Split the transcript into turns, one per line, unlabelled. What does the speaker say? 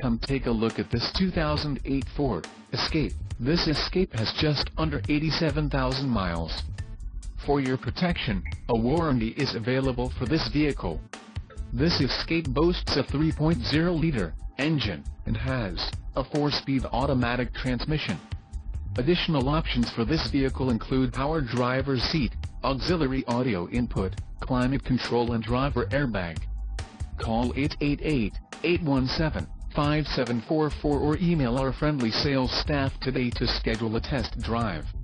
Come take a look at this 2008 Ford Escape. This Escape has just under 87,000 miles. For your protection, a warranty is available for this vehicle. This Escape boasts a 3.0-liter engine and has a 4-speed automatic transmission. Additional options for this vehicle include power driver's seat, auxiliary audio input, climate control and driver airbag. Call 888-817-5744 or email our friendly sales staff today to schedule a test drive.